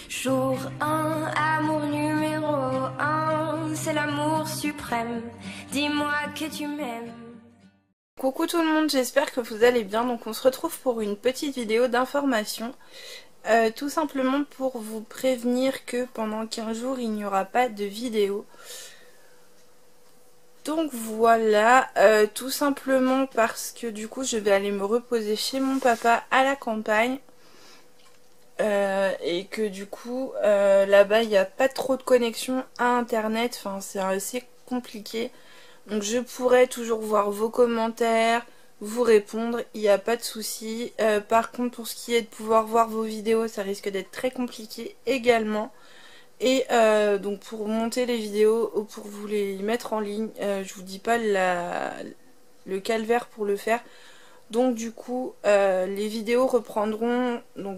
Jour 1, amour numéro 1, c'est l'amour suprême. Dis-moi que tu m'aimes. Coucou tout le monde, j'espère que vous allez bien. Donc on se retrouve pour une petite vidéo d'information. Tout simplement pour vous prévenir que pendant 15 jours il n'y aura pas de vidéo. Donc voilà, tout simplement parce que du coup je vais aller me reposer chez mon papa à la campagne. Et que du coup là-bas il n'y a pas trop de connexion à internet, enfin c'est assez compliqué. Donc je pourrais toujours voir vos commentaires, vous répondre, il n'y a pas de souci. Par contre pour ce qui est de pouvoir voir vos vidéos, ça risque d'être très compliqué également. Et donc pour monter les vidéos ou pour vous les mettre en ligne, je vous dis pas le calvaire pour le faire. Donc du coup les vidéos reprendront, donc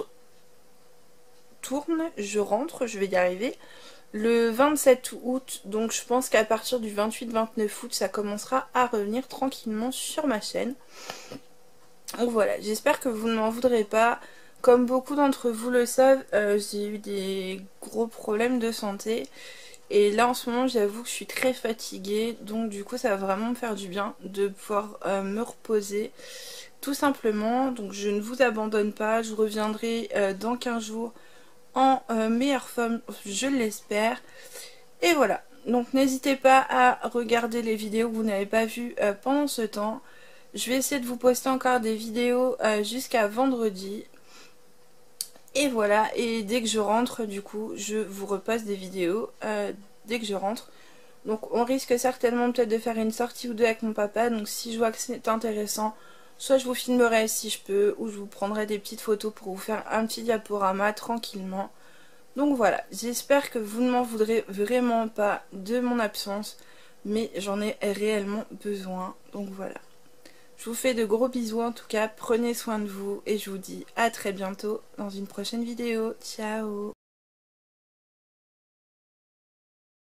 je rentre, je vais y arriver, le 27 août, donc je pense qu'à partir du 28-29 août, ça commencera à revenir tranquillement sur ma chaîne. Donc voilà, j'espère que vous ne m'en voudrez pas. Comme beaucoup d'entre vous le savent, j'ai eu des gros problèmes de santé. Et là en ce moment j'avoue que je suis très fatiguée, donc du coup ça va vraiment me faire du bien de pouvoir me reposer tout simplement. Donc je ne vous abandonne pas, je reviendrai dans 15 jours en meilleure forme, je l'espère. Et voilà, donc n'hésitez pas à regarder les vidéos que vous n'avez pas vues pendant ce temps. Je vais essayer de vous poster encore des vidéos jusqu'à vendredi. Et voilà, et dès que je rentre, du coup, je vous repasse des vidéos dès que je rentre. Donc on risque certainement peut-être de faire une sortie ou deux avec mon papa. Donc si je vois que c'est intéressant, soit je vous filmerai si je peux, ou je vous prendrai des petites photos pour vous faire un petit diaporama tranquillement. Donc voilà, j'espère que vous ne m'en voudrez vraiment pas de mon absence, mais j'en ai réellement besoin. Donc voilà. Je vous fais de gros bisous en tout cas, prenez soin de vous et je vous dis à très bientôt dans une prochaine vidéo. Ciao!